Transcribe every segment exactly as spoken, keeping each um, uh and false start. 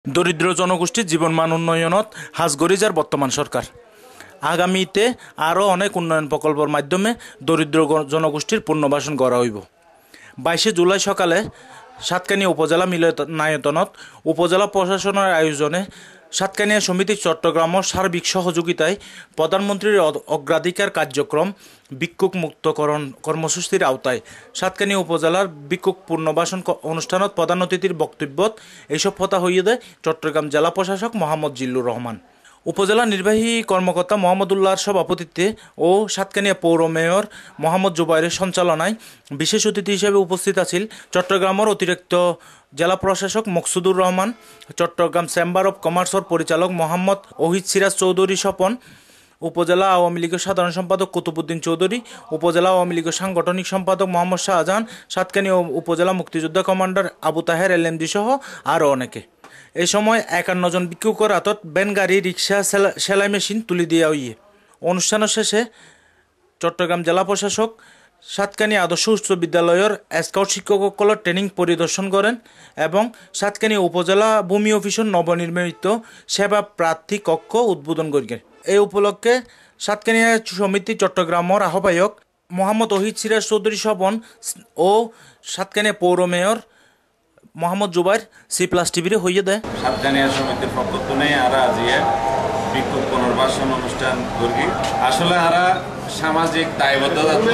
দরিদ্র জনগোষ্ঠীর জীবনমান উন্নয়নত হাজ গরিজার বর্তমান সরকার আগামীতে আরও অনেক উন্নয়ন প্রকল্পের মাধ্যমে দরিদ্র জনগোষ্ঠীর পুনর্বাসন করা হইব। বাইশে জুলাই সকালে সাতকানিয়া উপজেলা মিলনায়তনত উপজেলা প্রশাসনের আয়োজনে সাতকানিয়া সমিতি চট্টগ্রামের সার্বিক সহযোগিতায় প্রধানমন্ত্রীর অগ্রাধিকার কার্যক্রম ভিক্ষুক মুক্তকরণ কর্মসূচির আওতায় সাতকানিয়া উপজেলার ভিক্ষুক পুনর্বাসন অনুষ্ঠানত প্রধান অতিথির বক্তব্যত এইসব কথা হইয়ে দেয় চট্টগ্রাম জেলা প্রশাসক মোহাম্মদ জিল্লুর রহমান। উপজেলা নির্বাহী কর্মকর্তা মোহাম্মদুল্লাহর সভাপতিত্বে ও সাতকানিয়া পৌর মেয়র মোহাম্মদ জুবাইরের সঞ্চালনায় বিশেষ অতিথি হিসেবে উপস্থিত আছেন চট্টগ্রামের অতিরিক্ত জেলা প্রশাসক মকসুদুর রহমান, চট্টগ্রাম চেম্বার অব কমার্সের পরিচালক মোহাম্মদ ওহিদ সিরাজ চৌধুরী স্বপন, উপজেলা আওয়ামী লীগের সাধারণ সম্পাদক কুতুবুদ্দিন চৌধুরী, উপজেলা আওয়ামী লীগের সাংগঠনিক সম্পাদক মোহাম্মদ শাহজাহান, সাতকানিয়া উপজেলা মুক্তিযোদ্ধা কমান্ডার আবু তাহের এলএমজি সহ আরও অনেকে। এই সময় একান্ন জন ভিক্ষুকের হাতত ভ্যান গাড়ি, রিক্সা, সেলাই মেশিন তুলে দেওয়া হইয়ে। অনুষ্ঠানের শেষে চট্টগ্রাম জেলা প্রশাসক সাতকানিয়া আদর্শ উচ্চ বিদ্যালয়ের স্কাউট শিক্ষকসকলের ট্রেনিং পরিদর্শন করেন এবং সাতকানিয়া উপজেলা ভূমি অফিসের নবনির্মিত সেবা প্রার্থী কক্ষ উদ্বোধন করেন। এই উপলক্ষে সাতকানিয়া সমিতি চট্টগ্রামের আহ্বায়ক মোহাম্মদ ওহিদ সিরাজ চৌধুরী স্বপন ও সাতকানিয়া পৌর mayor Mohammad Jubair C plus টিভিরে হইয়ে দেয়। সাতকানিয়া সমিতির পক্ষ থেকে আরা আজিয়ে ভিক্ষুক পুনর্বাসন অনুষ্ঠান করি। আসলে আরা সামাজিক দায়বদ্ধতা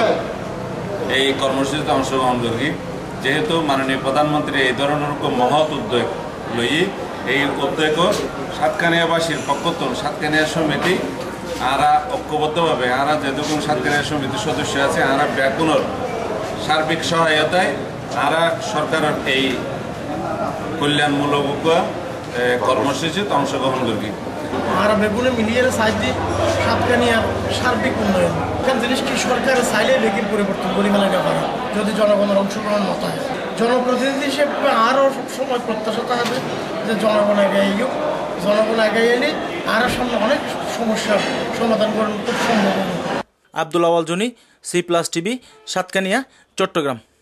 এই কর্মসূচিতে অংশগ্রহণ করি, যেহেতু মাননীয় প্রধানমন্ত্রী এই ধরনের মহৎ উদ্যোগ লই এই উদ্যোগ সাতকানিয়াবাসীর পক্ষ থেকে সাতকানিয়া সমিতি আরা ঐক্যবদ্ধভাবে আরা যেটুকু সাতকানিয়া সমিতির সদস্য আছে আরা ব্যাকুণর সার্বিক সহায়তায় আরা সরকারের এই কল্যাণমূলক কর্মসূচিতে অংশগ্রহণ করি। আর বেগুনে মিলিয়ে সাহায্যে সাতকানিয়ার সার্বিক উন্নয়ন এখান জিনিস কি সরকারের চাইলে লেগির পরিবর্তন করে ফেলাইতে পারে যদি জনগণের অংশগ্রহণ মতো হয়। জনপ্রতিনিধি হিসেবে আরও সবসময় প্রত্যাশা থাকবে যে জনগণ আগে এগিয়ে জনগণ আগে এলে আরও সামনে অনেক সমস্যার সমাধান করার খুব সম্ভব হবে। Abdul Awal Jony, C plus TV, Satkania, Chittagong.